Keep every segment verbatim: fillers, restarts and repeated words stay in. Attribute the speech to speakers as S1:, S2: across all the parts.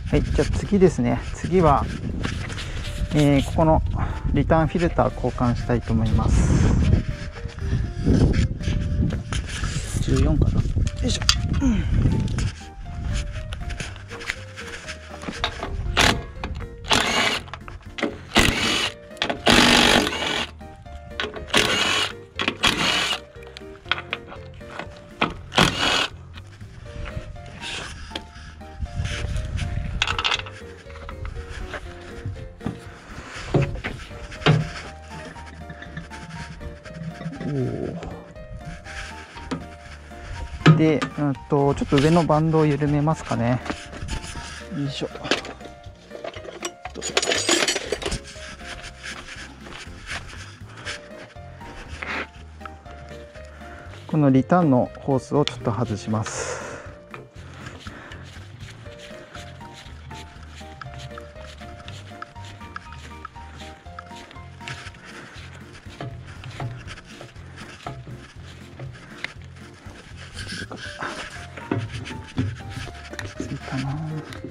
S1: はい、じゃあ次ですね。次は、えーここのリターンフィルター交換したいと思います。じゅうよんかな。よいしょ。うん、で、うんと、ちょっと上のバンドを緩めますかね。よいしょ。このリターンのホースをちょっと外します。きついかな。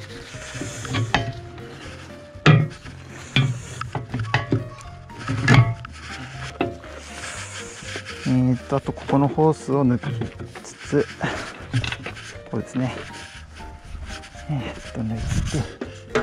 S1: えーと、あとここのホースを抜きつつ、こうですね。えーと、抜いて。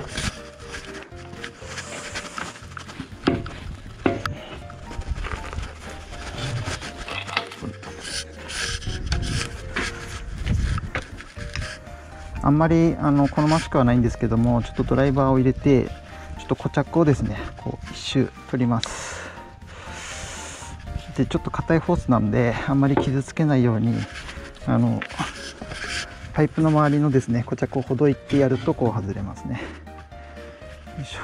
S1: あんまりあの好ましくはないんですけども、ちょっとドライバーを入れて、ちょっと固着をですね、こう一周取ります。で、ちょっと硬いホースなんで、あんまり傷つけないように、あのパイプの周りのですね、固着をほどいてやると、こう外れますね。よいしょ。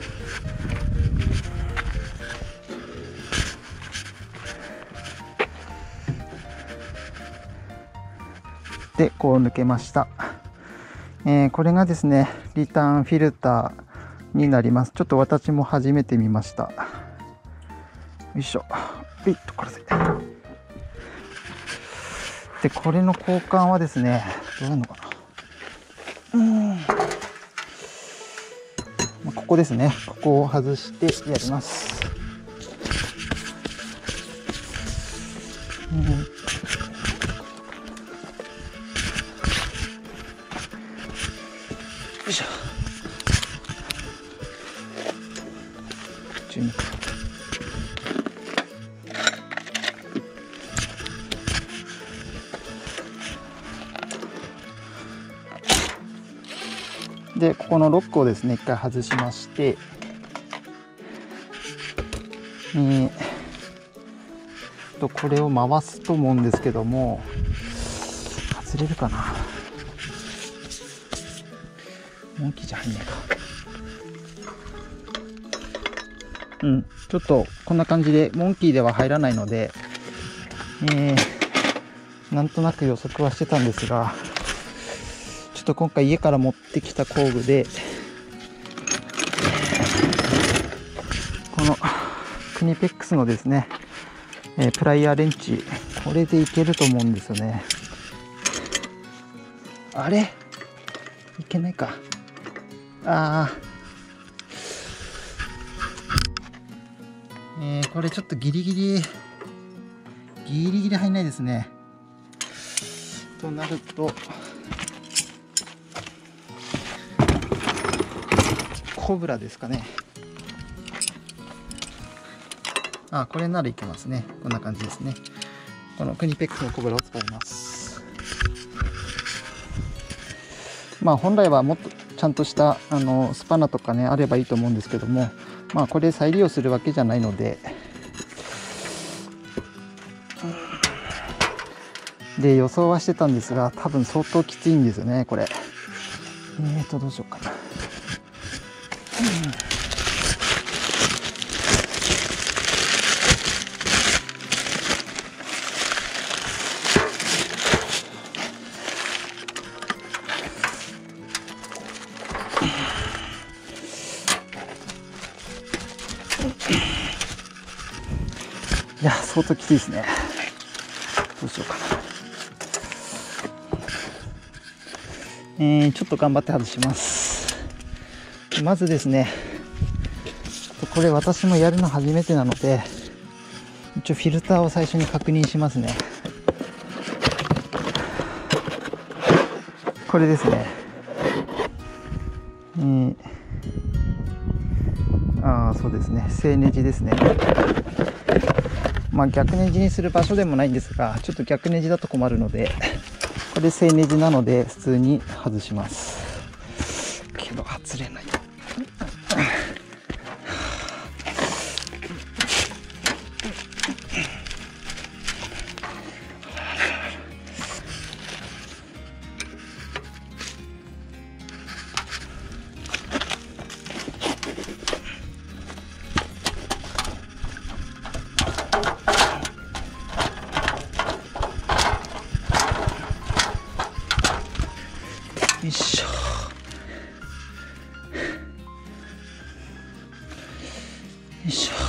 S1: で、こう抜けました。えー、これがですね、リターンフィルターになります。ちょっと私も初めて見ました。よいしょ。ピッとこれで。で、これの交換はですね、どうなのかな。うーん。ここですね。ここを外してやります。うん、よいしょ。じゅうにか。で、ここのロックをですね、一回外しまして、えー、とこれを回すと思うんですけども、外れるかな。モンキーじゃ入んないか。うん、ちょっとこんな感じでモンキーでは入らないので、えー、なんとなく予測はしてたんですが、ちょっと今回家から持ってきた工具で、このクニペックスのですね、えー、プライヤーレンチ、これでいけると思うんですよね。あれいけないか。あー、えー、これちょっとギリギリギリギリ入んないですね。となるとコブラですかね。あ、これならいけますね。こんな感じですね。このクニペックスのコブラを使います。まあ本来はもっとちゃんとしたあのスパナとかねあればいいと思うんですけども、まあこれ再利用するわけじゃないので、で予想はしてたんですが、多分相当きついんですよねこれ。えーとどうしようかな。うん、いや相当きついですね。どうしようかな。えー、ちょっと頑張って外します。 まずですね、これ私もやるの初めてなので、一応フィルターを最初に確認しますね。これですね。えー、ああ、そうですね。正ネジですね。まあ逆ネジにする場所でもないんですが、ちょっと逆ネジだと困るので、これ正ネジなので普通に外します。けど外れない。よいしょ。よいしょ。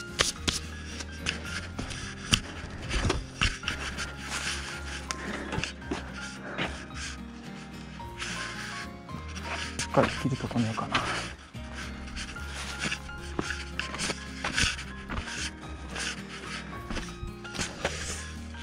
S1: しっかり切るとこねえかな。うん。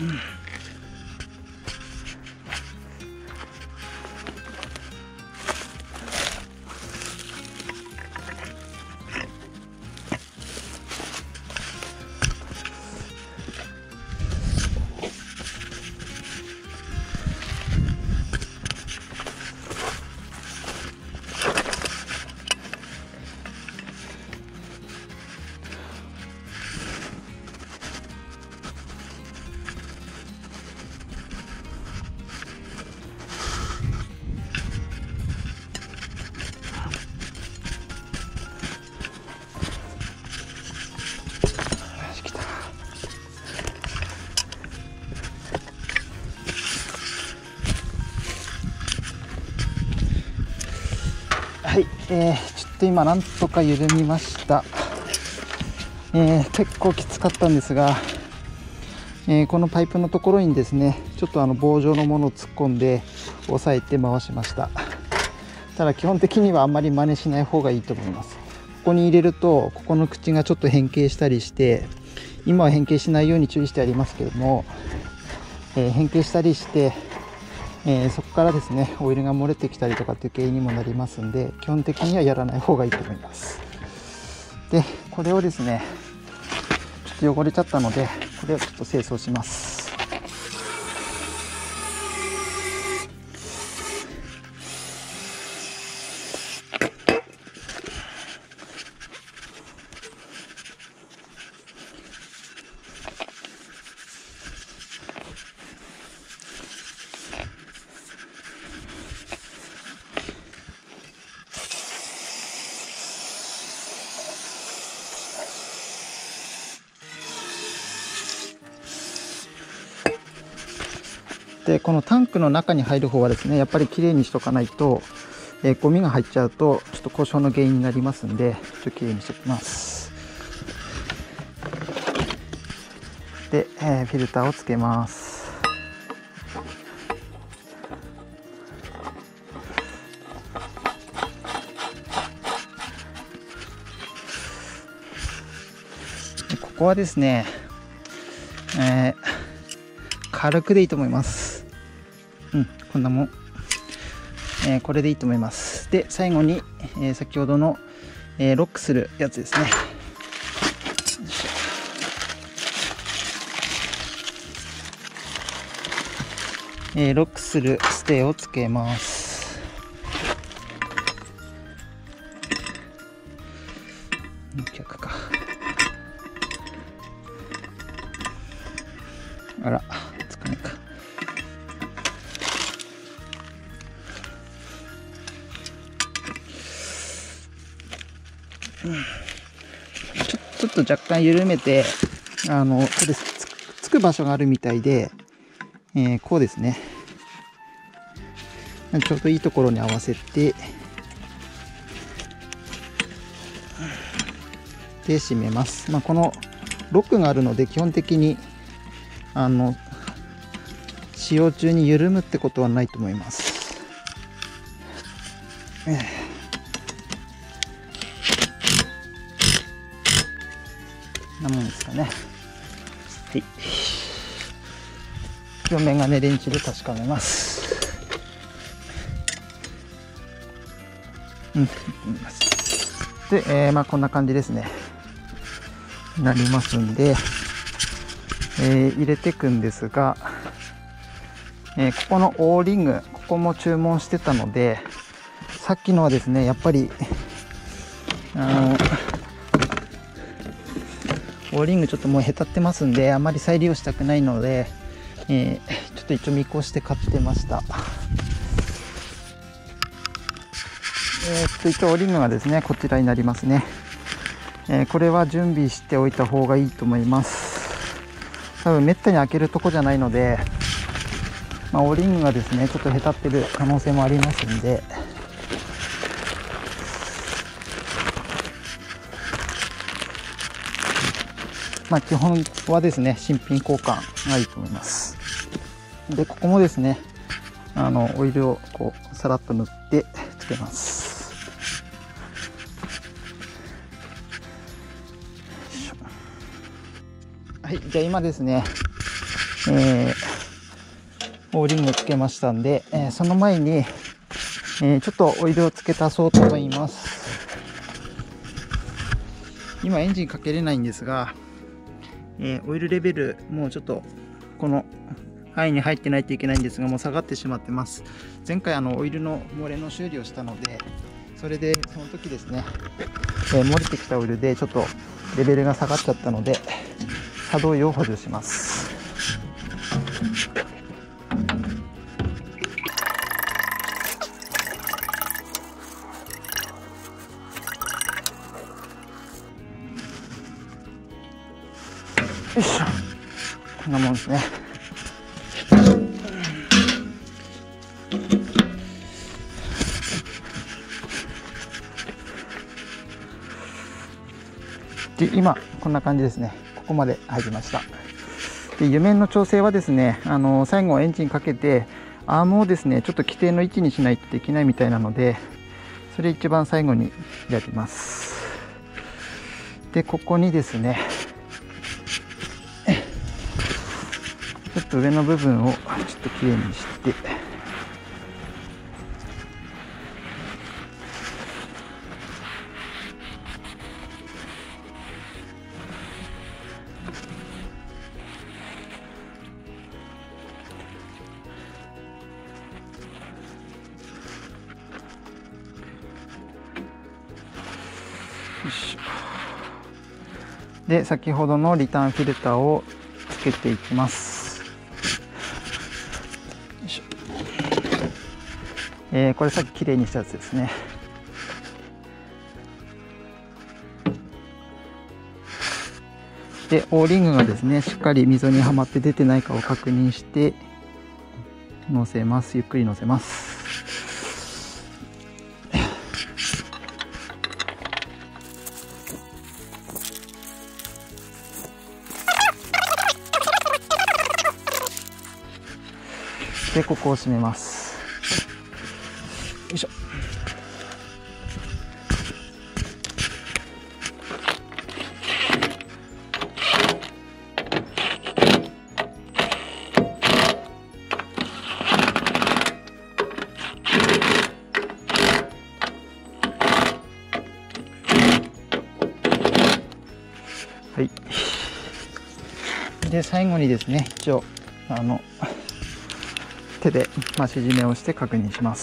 S1: はい、えー、ちょっと今なんとか緩みました。えー、結構きつかったんですが、えー、このパイプのところにですね、ちょっとあの棒状のものを突っ込んで押さえて回しました。ただ基本的にはあんまり真似しない方がいいと思います。ここに入れるとここの口がちょっと変形したりして、今は変形しないように注意してありますけども、えー、変形したりして、えー、そこからですねオイルが漏れてきたりとかっていう原因にもなりますんで、基本的にはやらない方がいいと思います。でこれをですね、ちょっと汚れちゃったのでこれをちょっと清掃します。でこのタンクの中に入る方はですね、やっぱりきれいにしとかないと、えー、ゴミが入っちゃうとちょっと故障の原因になりますんで、ちょっときれいにしておきます。で、えー、フィルターをつけます。でここはですね、えー、軽くでいいと思います。うん、こんなもん、えー、これでいいと思います。で最後に、えー、先ほどの、えー、ロックするやつですね。えー、ロックするステーをつけます。逆か。あら、つかないか。うん、ちょ、ちょっと若干緩めて、あの、これつ、つく場所があるみたいで、えー、こうですね。ちょうどいいところに合わせて、で、締めます。まあ、このロックがあるので、基本的に、あの、使用中に緩むってことはないと思います。えーなもんですかね。はい。両面がね、レンチで確かめます。うん、いきます。で、えー、まあこんな感じですね。なりますんで、えー、入れていくんですが、えー、ここの O リング、ここも注文してたので、さっきのはですね、やっぱり、あの、O リングちょっともうへたってますんで、あまり再利用したくないので、えー、ちょっと一応見越して買ってました。えー、っと、一応 O リングがですね、こちらになりますね。えー、これは準備しておいた方がいいと思います。多分めったに開けるとこじゃないので、まあ、O リングがですねちょっとへたってる可能性もありますんで、まあ基本はですね新品交換がいいと思います。でここもですねあのオイルをこうさらっと塗ってつけます。はい、じゃあ今ですね、えー、O リングをつけましたんで、えー、その前に、えー、ちょっとオイルをつけ足そうと思います。今エンジンかけれないんですが、えー、オイルレベルもうちょっとこの範囲に入ってないといけないんですが、もう下がってしまってます。前回あのオイルの漏れの修理をしたので、それでその時ですね、えー、漏れてきたオイルでちょっとレベルが下がっちゃったので、可動域を補助します。よいしょ、こんなもんですね。で今こんな感じですね。ここまで入りました。で油面の調整はですね、あの最後エンジンかけてアームをですねちょっと規定の位置にしないといけないみたいなので、それ一番最後にやります。でここにですねちょっと上の部分をちょっときれいにしてで先ほどのリターンフィルターをつけていきます。よいしょ、えー、これさっききれいにしたやつですね。で O リングがですねしっかり溝にはまって出てないかを確認して乗せます。ゆっくり乗せます。でここを閉めます。よいしょ。はい。で最後にですね一応あの手で増し締めをして確認します。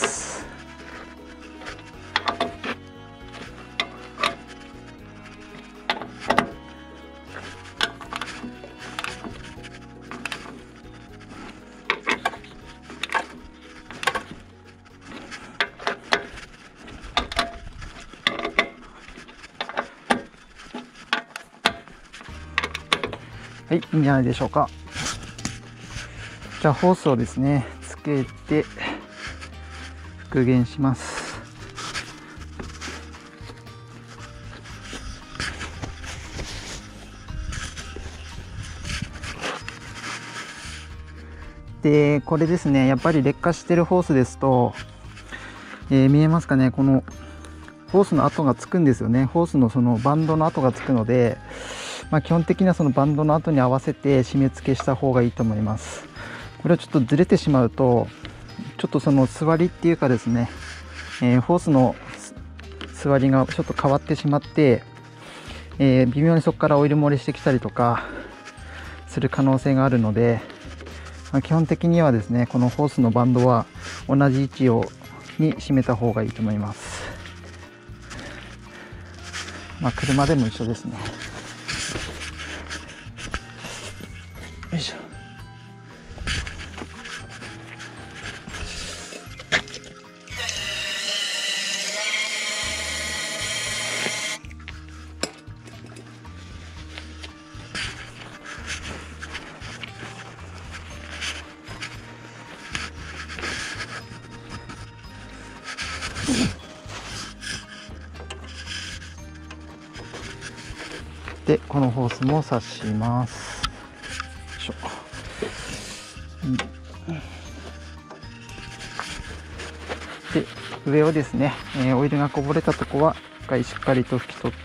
S1: はい、いいんじゃないでしょうか。じゃあホースをですねつけて復元します。でこれですねやっぱり劣化してるホースですと、えー、見えますかね、このホースの跡がつくんですよね。ホースのそのバンドの跡がつくので、 まあ、基本的にはそのバンドの後に合わせて締め付けした方がいいと思います。これはちょっとずれてしまうとちょっとその座りっていうかですね、えー、ホースの座りがちょっと変わってしまって、えー、微妙にそこからオイル漏れしてきたりとかする可能性があるので、まあ、基本的にはですねこのホースのバンドは同じ位置をに締めた方がいいと思います。まあ車でも一緒ですね。よいしょ。でこのホースも刺します。よいしょ。で上をですね、えー、オイルがこぼれたとこは一回しっかりと拭き取って、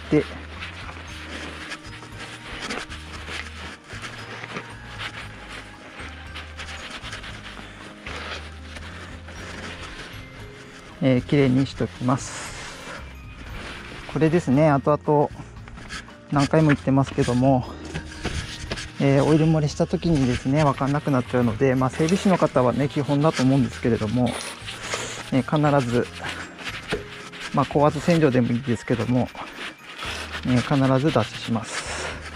S1: えー、きれいにしておきます。これですね、後々何回も言ってますけども、えー、オイル漏れした時にですね分かんなくなっちゃうので、まあ、整備士の方はね基本だと思うんですけれども、えー、必ず、まあ、高圧洗浄でもいいですけども、えー、必ず脱脂します。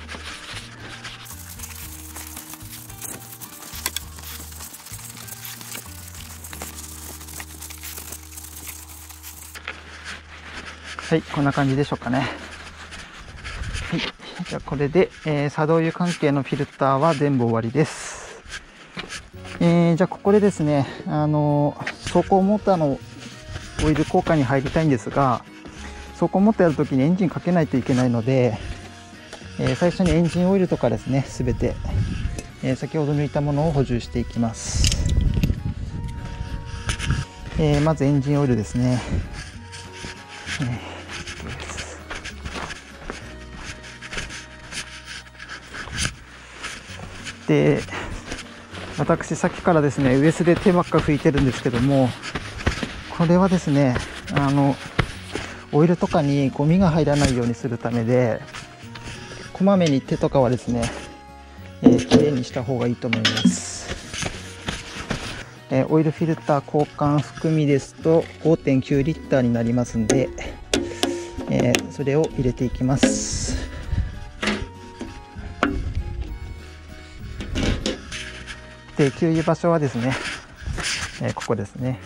S1: はい、こんな感じでしょうかね。はい、じゃあこれで、えー、作動油関係のフィルターは全部終わりです。えー、じゃあここでですね、あのー、走行モーターのオイル交換に入りたいんですが、走行モーターやるときにエンジンかけないといけないので、えー、最初にエンジンオイルとかですね、すべて、えー、先ほど抜いたものを補充していきます。えー、まずエンジンオイルですね。えーで私さっきからですねウエスで手ばっか拭いてるんですけども、これはですねあのオイルとかにゴミが入らないようにするためで、こまめに手とかはですね、えー、きれいにした方がいいと思います。えー、オイルフィルター交換含みですと ごてんきゅうリッターになりますんで、えー、それを入れていきます。で給油場所はですね、えー、ここですね。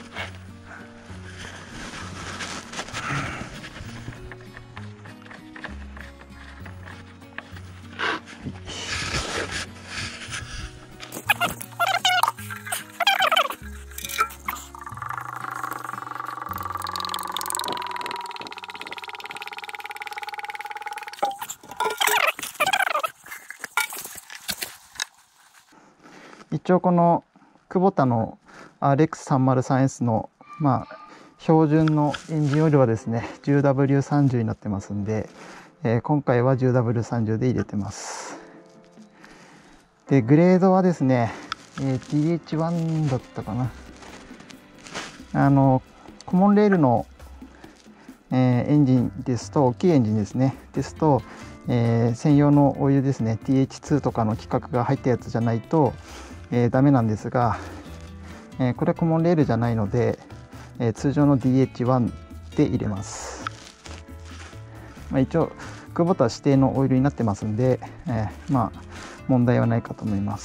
S1: 一応このクボタの アールエックスさんまるさんエス のまあ標準のエンジンオイルはですね じゅうダブリューさんじゅう になってますんで、えー、今回は じゅうダブリューさんじゅう で入れてます。でグレードはですね、えー、ティーエイチワン だったかな。あのコモンレールの、えー、エンジンですと、大きいエンジンですねですと、えー、専用のオイルですね ティーエイチツー とかの規格が入ったやつじゃないとえー、ダメなんですが、えー、これはコモンレールじゃないので、えー、通常の ディーエイチワン で入れます。まあ、一応クボタ指定のオイルになってますんで、えー、まあ問題はないかと思います。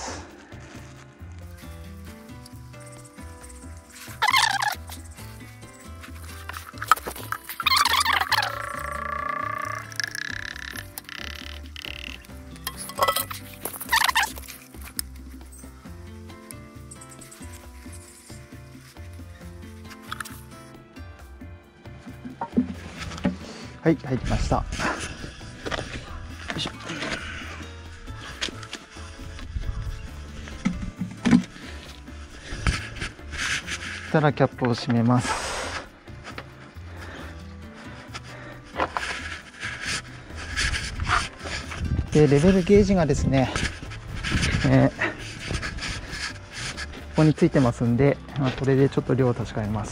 S1: はい、入りました。よいしょ。そしたらキャップを閉めます。 でレベルゲージがですね、えー、ここについてますんで、まあ、これでちょっと量を確かめます。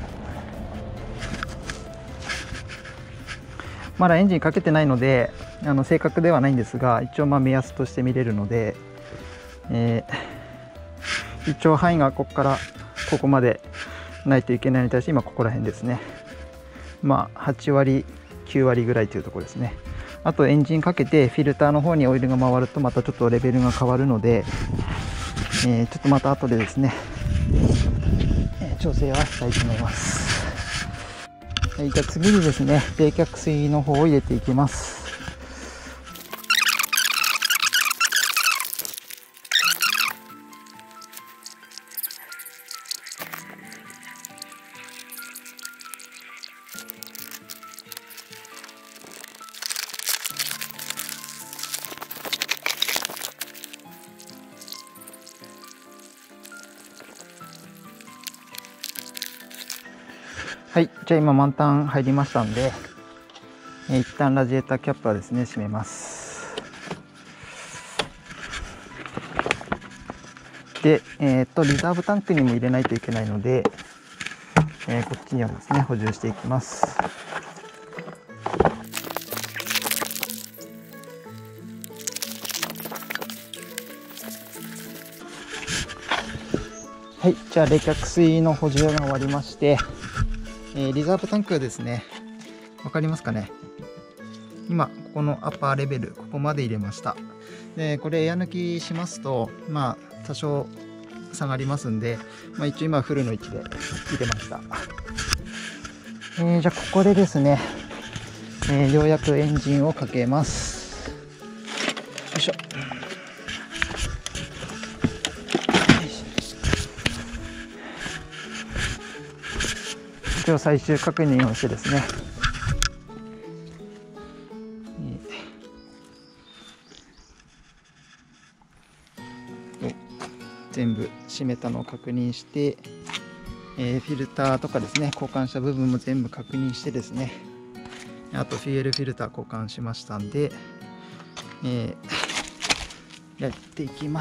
S1: まだエンジンかけてないのであの正確ではないんですが、一応まあ目安として見れるので、えー、一応範囲がここからここまでないといけないのに対して今ここら辺ですね。まあはちわりきゅうわりぐらいというところですね。あとエンジンかけてフィルターの方にオイルが回るとまたちょっとレベルが変わるので、えー、ちょっとまた後でですね、えー、調整はしたいと思います。はい、じゃあ次にですね、冷却水の方を入れていきます。はい、じゃあ今満タン入りましたんで、えー、一旦ラジエーターキャップはですね閉めます。で、えー、っとリザーブタンクにも入れないといけないので、えー、こっちにはですね補充していきます。はい、じゃあ冷却水の補充が終わりまして、えー、リザーブタンクはですね、わかりますかね。今ここのアッパーレベルここまで入れました。でこれエア抜きしますとまあ多少下がりますんで、まあ、一応今フルの位置で入れました。えー、じゃあここでですね、えー、ようやくエンジンをかけます。よいしょ。一応最終確認をしてですね、全部閉めたのを確認して、えー、フィルターとかですね交換した部分も全部確認してですね、あとフュエルフィルター交換しましたんで、えー、やっていきます。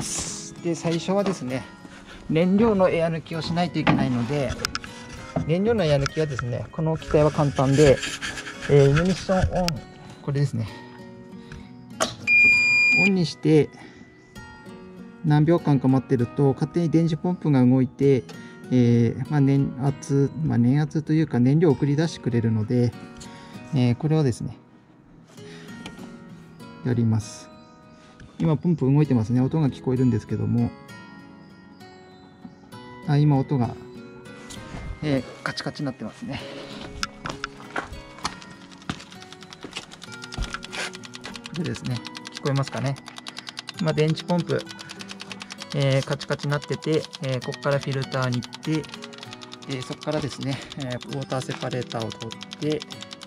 S1: で最初はですね燃料のエア抜きをしないといけないので、燃料のエア抜きはですねこの機械は簡単で、えー、イグニッションオン、これですね、オンにして何秒間か待ってると勝手に電磁ポンプが動いて、えーまあ、燃圧、まあ、燃圧というか燃料を送り出してくれるので、えー、これをですねやります。今ポンプ動いてますね。音が聞こえるんですけども、あ今音が、えー、カチカチになってますね。これですね、聞こえますかね。まあ、電池ポンプえー、カチカチになってて、えー、ここからフィルターに行って、えー、そこからですね、えー、ウォーターセパレーターを取って、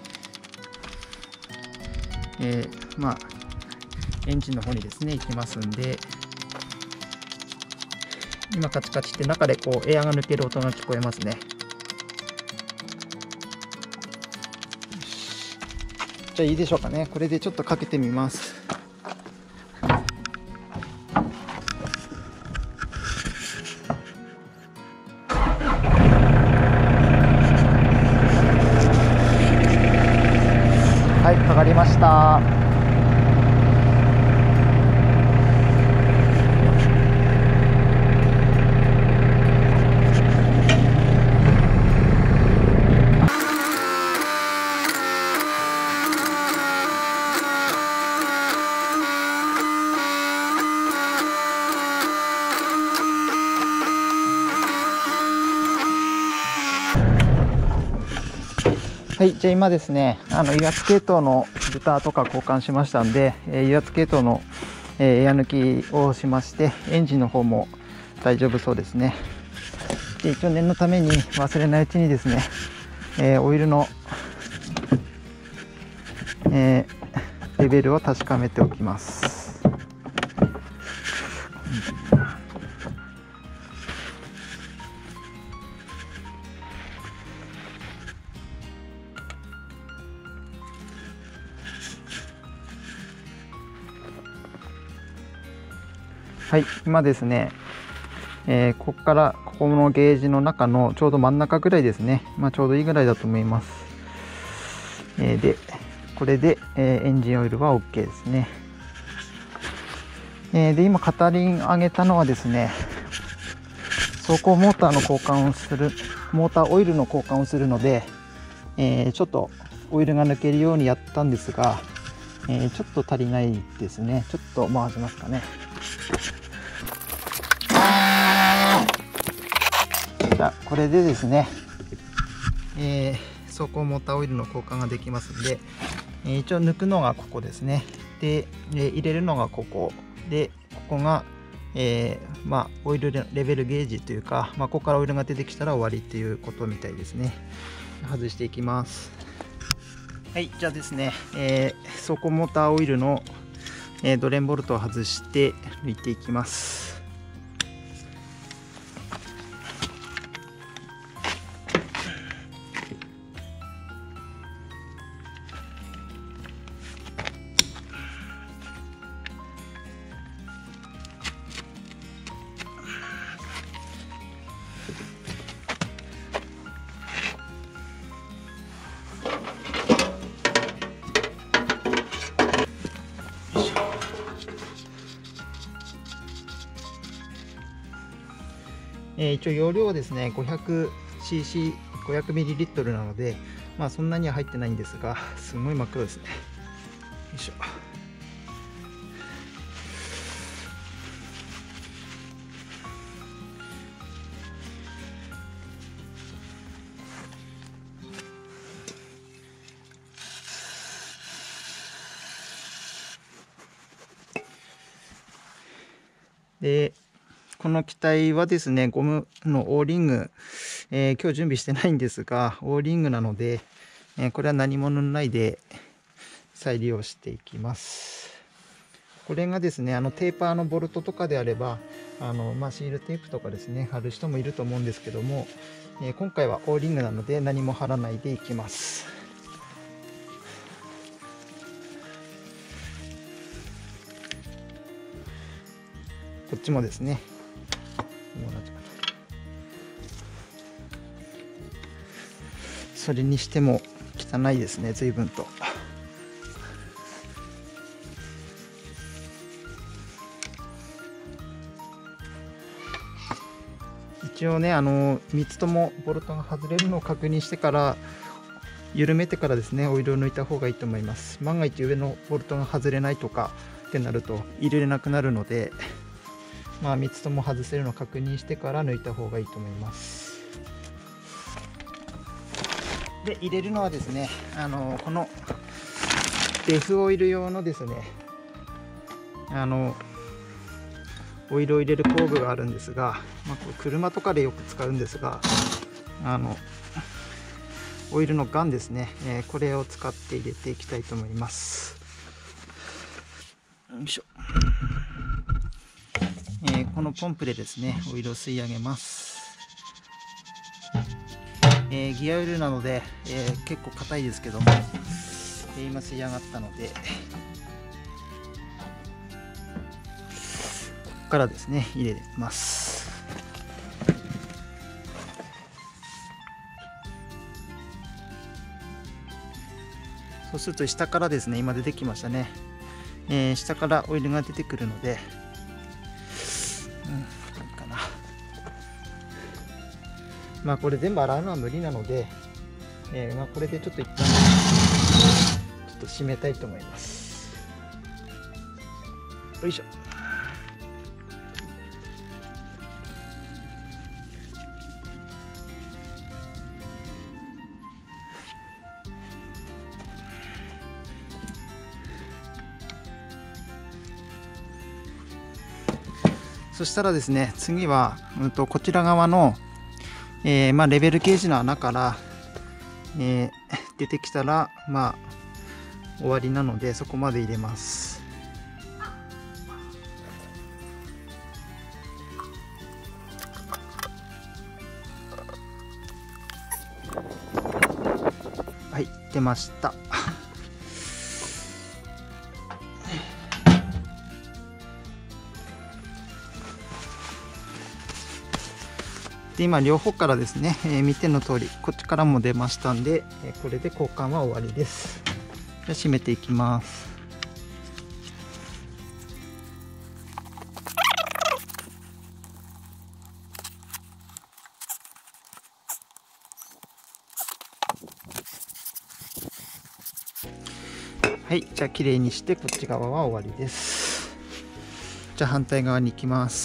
S1: えー、まあエンジンの方にですね行きますんで、今カチカチって中でこうエアが抜ける音が聞こえますね。じゃあいいでしょうかね。これでちょっとかけてみます。はい、かかりました。はい、じゃあ今ですね、あの油圧系統のルターとか交換しましたんで、えー、油圧系統の、えー、エア抜きをしまして、エンジンの方も大丈夫そうですね。で一応念のために忘れないうちにですね、えー、オイルの、えー、レベルを確かめておきます。 はい、今ですね、えー、ここからここのゲージの中のちょうど真ん中ぐらいですね、まあ、ちょうどいいぐらいだと思います。えー、でこれで、えー、エンジンオイルは OK ですね。えー、で今片輪上げたのはですね、走行モーターの交換をするモーターオイルの交換をするので、えー、ちょっとオイルが抜けるようにやったんですが、えー、ちょっと足りないですね。ちょっと回しますかね。じゃあこれでですね、えー、走行モーターオイルの交換ができますので、えー、一応抜くのがここですね。で、えー、入れるのがここで、ここが、えー、まあオイルレベルゲージというか、まあ、ここからオイルが出てきたら終わりっていうことみたいですね。外していきます。はい、じゃあですね、えー、走行モーターオイルの、えー、ドレンボルトを外して抜いていきます。えー、一応容量はですね ごひゃくシーシー、ごひゃくミリリットル なので、まあそんなには入ってないんですが、すごい真っ黒ですね。よいしょ。でこの機体はですね、ゴムのオーリング、えー、今日準備してないんですが、オーリングなので、えー、これは何も塗らないで再利用していきます。これがですね、あのテーパーのボルトとかであれば、あのまあ、シールテープとかですね、貼る人もいると思うんですけども、えー、今回はオーリングなので何も貼らないでいきます。こっちもですね、それにしても汚いですね、随分と。一応ね、あのみっつともボルトが外れるのを確認してから、緩めてからですね、オイルを抜いた方がいいと思います。万が一上のボルトが外れないとかってなると入れれなくなるので、まあ、みっつとも外せるのを確認してから抜いた方がいいと思います。で入れるのはですね、あのこのデフオイル用のですね、あのオイルを入れる工具があるんですが、まあ、これ車とかでよく使うんですが、あのオイルのガンですね、えー、これを使って入れていきたいと思います。よいしょ。えー、このポンプでですね、オイルを吸い上げます。えー、ギアオイルなので、えー、結構硬いですけども、えー、今吸い上がったので、ここからですね、入れます。そうすると下からですね、今出てきましたね、えー、下からオイルが出てくるので、うん、いいかな。まあこれ全部洗うのは無理なので、えー、まあこれでちょっと一旦ちょっと締めたいと思います。よいしょ。そしたらですね、次は、うんと、こちら側の、えーまあ、レベルゲージの穴から、えー、出てきたら、まあ、終わりなので、そこまで入れます。はい、出ました。 で今両方からですね、えー、見ての通りこっちからも出ましたんで、えー、これで交換は終わりです。じゃあ閉めていきます。はい、じゃあ綺麗にしてこっち側は終わりです。じゃあ反対側に行きます。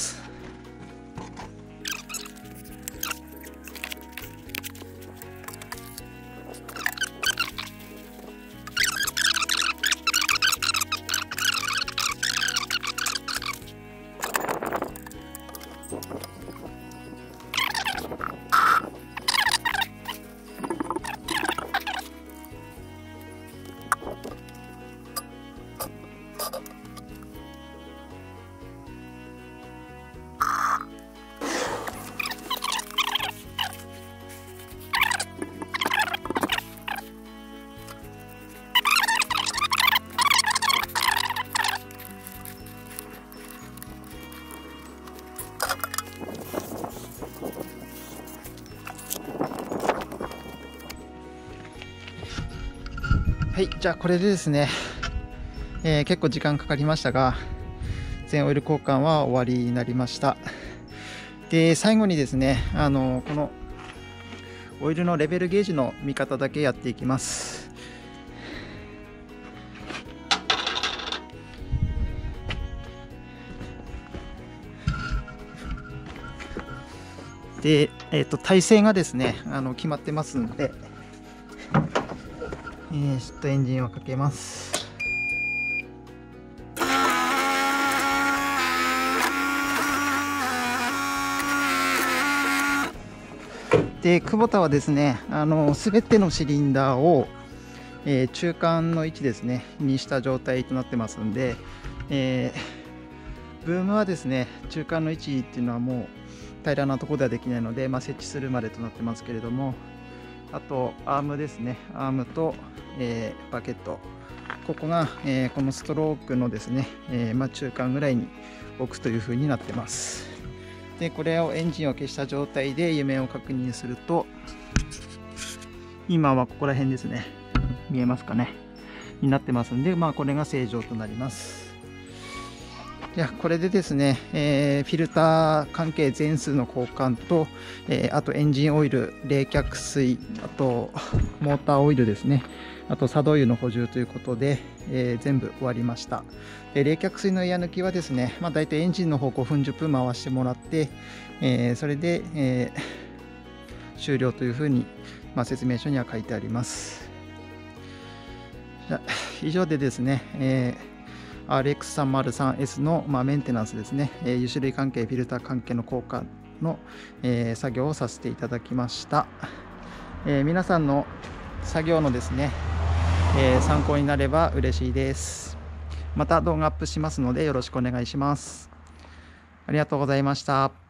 S1: はい、じゃあこれでですね、えー、結構時間かかりましたが、全オイル交換は終わりになりました。で、最後にですね、あのこのオイルのレベルゲージの見方だけやっていきます。で、えーと、体勢がですね、あの決まってますので、えー、ちょっとエンジンをかけます。で、クボタはですね、あの全てのシリンダーを、えー、中間の位置ですねにした状態となってますんで、えー、ブームはですね中間の位置っていうのはもう平らなところではできないので、まあ、設置するまでとなってますけれども、あとアームですね、アームと、えー、バケット、ここが、えー、このストロークのですね、えーまあ、中間ぐらいに置くというふうになってます。で、これをエンジンを消した状態で油面を確認すると、今はここら辺ですね、見えますかね、になってますんで、まあ、これが正常となります。じゃあこれでですね、えー、フィルター関係全数の交換と、えー、あとエンジンオイル、冷却水、あとモーターオイルですね、あと作動油の補充ということで、えー、全部終わりました。で、冷却水のエア抜きはですね、まあ、大体エンジンの方ごふんじゅっぷん回してもらって、えー、それで、えー、終了というふうに、まあ、説明書には書いてあります。じゃ以上でですね、えーアールエックスさんまるさんエス の、まあ、メンテナンスですね、えー、油種類関係、フィルター関係の交換の、えー、作業をさせていただきました。えー、皆さんの作業のですね、えー、参考になれば嬉しいです。また動画アップしますのでよろしくお願いします。ありがとうございました。